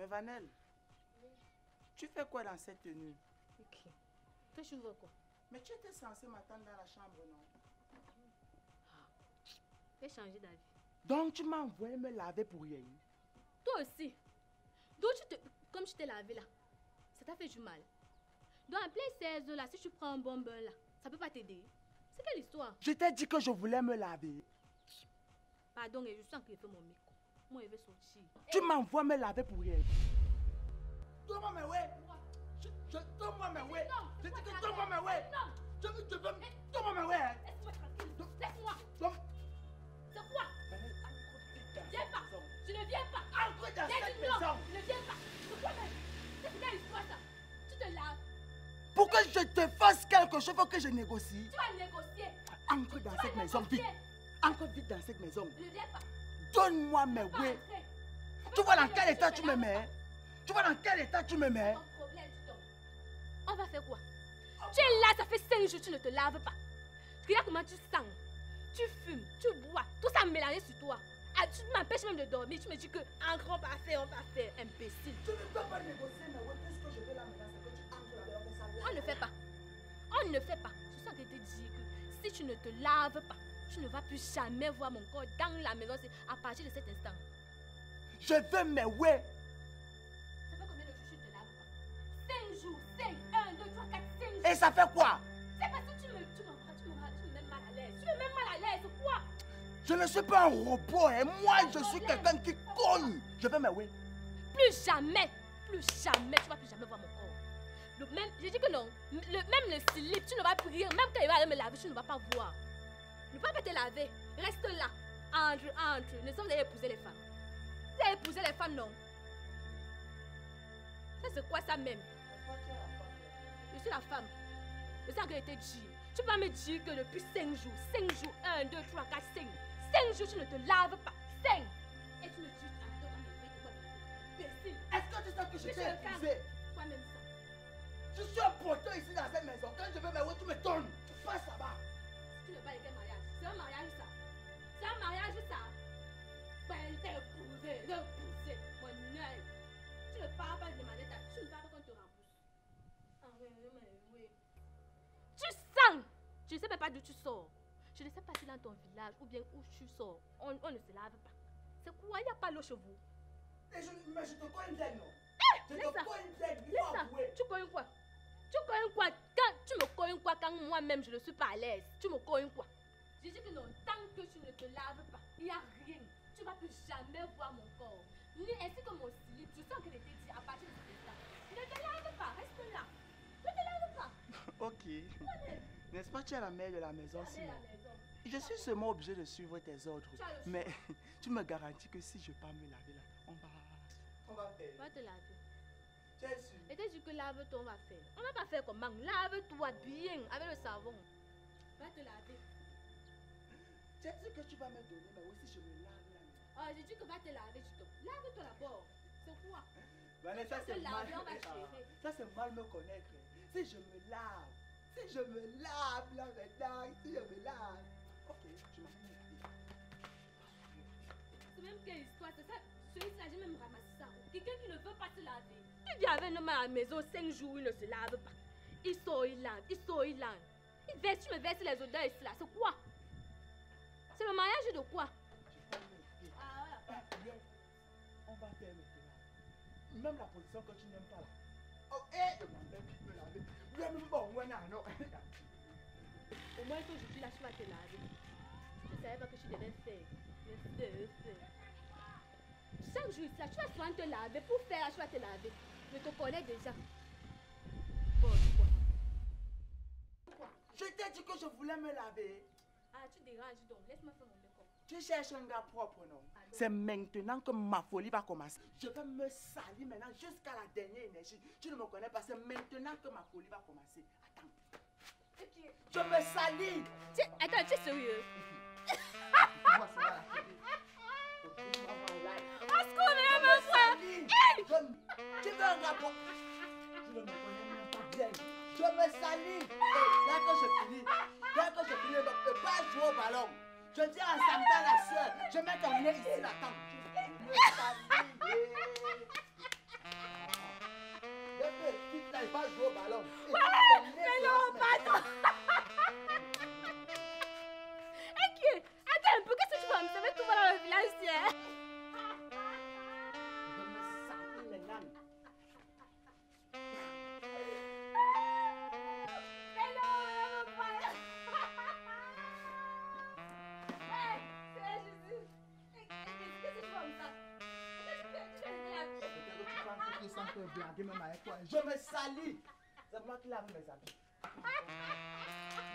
Mais Vanel, tu fais quoi dans cette tenue? Ok. Toi, tu veux quoi? Mais tu étais censé m'attendre dans la chambre, non? J'ai changé d'avis. Donc tu m'as envoyé me laver pour rien? Toi aussi. Donc, comme tu t'es lavé là, ça t'a fait du mal. Donc, en plein 16 là, si tu prends un bon bain là, ça peut pas t'aider. C'est quelle histoire? Je t'ai dit que je voulais me laver. Pardon, je sens que je fais mon micro. Moi, je vais sortir. Tu m'envoies me laver pour rien. Donne-moi mes ouais. Donne-moi mes ouais. Je dis que donne-moi mes ouais. Je veux. Donne-moi mes ouais. Laisse-moi tranquille. Laisse-moi. C'est quoi? Viens pas. Je ne viens pas. Entre dans cette maison. Je ne viens pas. C'est quoi même? C'est quelle histoire ça? Tu te laves. Pour que je te fasse quelque chose, il faut que je négocie. Tu vas négocier. Entre dans cette maison vite. Entre vite dans cette maison. Je ne viens pas. Donne-moi mes ouais. Tu vois dans quel état tu me mets? Tu vois dans quel état tu me mets? On va faire quoi? Tu es là, ça fait 5 jours, tu ne te laves pas. Regarde comment tu sens. Tu fumes, tu bois, tout ça mélangé sur toi. Ah, tu m'empêches même de dormir. Tu me dis que encore on va faire, imbécile. Tu ne peux pas négocier, mais ouais, puisque je vais là maintenant, c'est que tu entres là, on va On ne fait pas. On ne fait pas. Je sens que je te dis que si tu ne te laves pas, tu ne vas plus jamais voir mon corps dans la maison. C'est à partir de cet instant. Je veux mes ouais. Ça fait combien de jours tu ne te laves pas? 5 jours, 5, 1, 2, 3, 4, 5 jours. Et ça fait quoi? C'est parce que tu me mets mal à l'aise. Tu me mets mal à l'aise, quoi? Je ne suis pas un robot, et moi je suis quelqu'un qui cogne. Je veux mes ouais. Plus jamais tu vas plus jamais voir mon corps. Je dis que non, même le slip, tu ne vas plus rire. Même quand il va aller me laver, tu ne vas pas voir. Ne vas pas te laver. Reste là. Entre. Ne sommes pas épouser les femmes. Vous avez épousé les femmes, non? Ça, c'est quoi ça même? Je suis la femme. C'est ça que je t'ai dit. Tu vas me dire que depuis 5 jours, 1, 2, 3, 4, 5. 5 jours, tu ne te laves pas. 5. Et tu me dis, attends, imbécile. Est-ce que tu sais que je t'ai épousé? Quoi même ça? Je suis un poteau ici dans cette maison. Quand je veux mes ouais, tu me donnes. Tu passes là-bas. Tu ne parles de quel mariage? C'est un mariage ça. C'est un mariage ça. Ben, t'es épousé. Mon œil. Tu ne parles pas de demander ta. Tu ne parles pas qu'on te rembourse. Ah oui. Tu sens. Je ne sais même pas d'où tu sors. Je ne sais pas si dans ton village ou bien où tu sors, on ne se lave pas. C'est quoi? Il n'y a pas l'eau chez vous. Mais je te connais bien, non? Je Laisse te ça. connais bien, il Laisse faut ça. avouer. Tu connais quoi? Tu connais quoi? Tu me connais quoi quand moi-même je ne suis pas à l'aise? Tu me connais quoi? Je dis que non, tant que tu ne te laves pas, il n'y a rien. Tu ne vas plus jamais voir mon corps. Ni ainsi que mon slip. Je sens que je t'ai dit à partir de cet instant. Ne te lave pas, reste là. Ne te lave pas. Ok. N'est-ce pas, tu es la mère de la maison, Tu es sinon? la maison. Je suis seulement obligé de suivre tes ordres. Tu as le choix. Mais tu me garantis que si je pars me laver là, on va faire. Va te laver. Tu es sûr? Et t'as dit que lave-toi, on va faire. On va pas faire comment? Lave-toi bien avec le savon. Va te laver. Tu as dit que tu vas me donner, mais aussi je me lave là. Oh, j'ai dit que va te laver, Chito. Lave-toi d'abord. C'est quoi? Vanessa, ça Tu vas c'est te mal. laver, on va gérer. Ça c'est mal me connaître. Si je me lave là maintenant, si je me lave. Ok, je m'en vais. C'est même quelle histoire, c'est ça? Celui-là, j'ai même ramassé ça. Quelqu'un qui ne veut pas se laver. Tu viens avec un homme à la maison 5 jours, il ne se lave pas. Il sort, il lave. Il verse, tu me verses les odeurs ici là. C'est quoi? C'est le mariage de quoi? Ah, voilà. On va faire maintenant. Même la position que tu n'aimes pas là. Oh, hé! Je m'en vais me laver. Même bon, moi, non. Au moins qu'aujourd'hui là, tu vas te laver. Je ne savais pas que tu devais faire. Mais fais. Chaque jour là, tu vas souvent te laver. Pour faire là, tu vas te laver. Je te connais déjà. Bon, quoi? Je t'ai dit que je voulais me laver. Ah, tu déranges donc. Laisse-moi faire mon make-up. Tu cherches un gars propre, non? Ah, C'est maintenant que ma folie va commencer. Je vais me salir maintenant jusqu'à la dernière énergie. Tu ne me connais pas, c'est maintenant que ma folie va commencer. Attends. Okay. Je me salis. Attends, tu es sérieux? Moi, c'est là. Au secours, mesdames, mon frère! Tu veux un gars propre? Tu ne me connais même pas bien. Je me salis. Dès que je finis, donc ne pas jouer au ballon. Je dis à Samta la soeur, je mets ton nez ici, là, attends. Je me salis. pas jouer au ballon. Mais non, pardon. Ok, attends un peu, qu'est-ce que tu vas me faire? Tout va dans le village hier. Je me sens maintenant. Mais non, papa. Ouais, c'est Jésus. Qu'est-ce que tu vas me faire? Peut-être que tu penses qu'ils sont peu blaguer même avec toi. Je me salis. C'est moi qui lave mes habits.